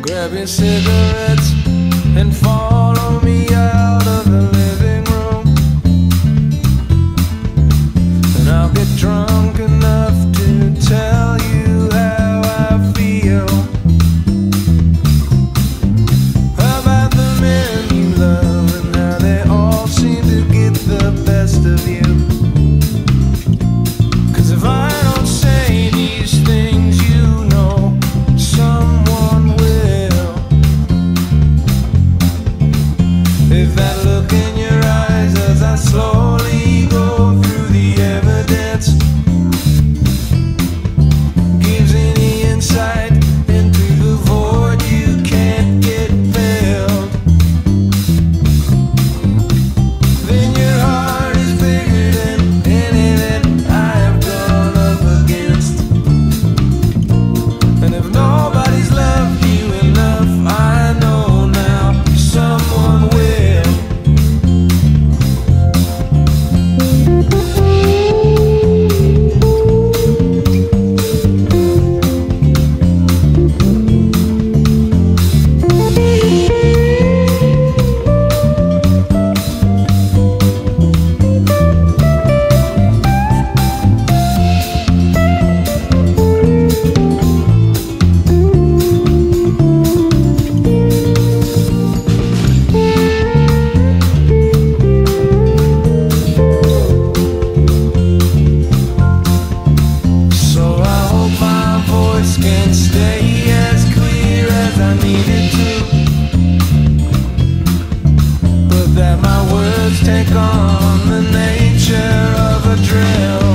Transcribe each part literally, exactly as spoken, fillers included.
Grab your cigarettes and follow me out of the living room, and I'll get drunk enough to tell you how I feel about the men you love and how they all seem to get the best of you. 'Cause if I don't say these things, you know someone will. If that look in your eyes as I slowly go through the evidence gives any insight into the void you can't get filled, then your heart is bigger than anything I have gone up against. And if nobody's loved you enough, I know now someone will. Can stay as clear as I need it to, but that my words take on the nature of a drill,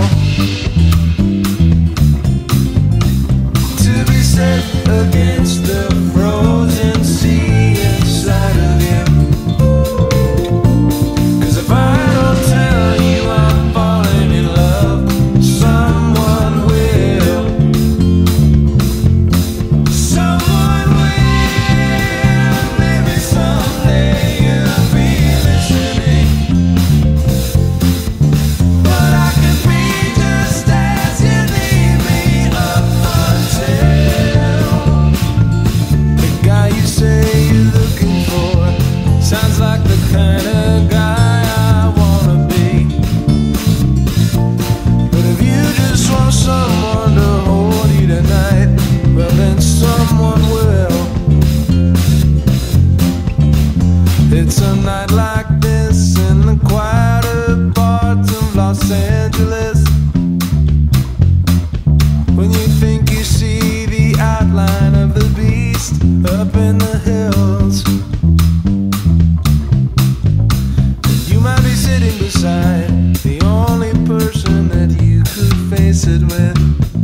to be set against the frozen sea inside of you. 'Cause if I don't tell you I'm falling in love, someone will. Someone will. Maybe someday you'll be listening, but I could be just as you need me up until the guy you say you're looking for sounds like the kind of guy I wanna be. But if you just want someone to hold you tonight, well then someone will. It's a night like this in the quieter parts of Los Angeles, when you think you see the outline of the beast up in the hills. You might be sitting beside the only person that you could face it with.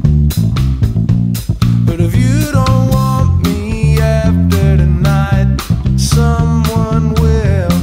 But if you don't want me after tonight, someone will.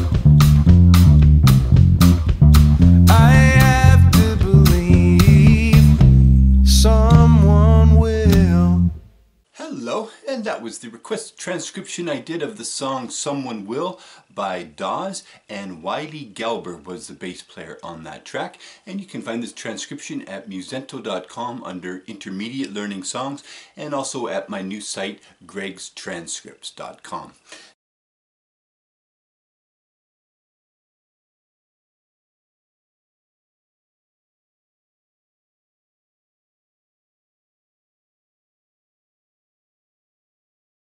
I have to believe someone will. Hello, and that was the request transcription I did of the song Someone Will by Dawes, and Wylie Gelber was the bass player on that track. And you can find this transcription at musento dot com under Intermediate Learning Songs, and also at my new site gregs transcripts dot com.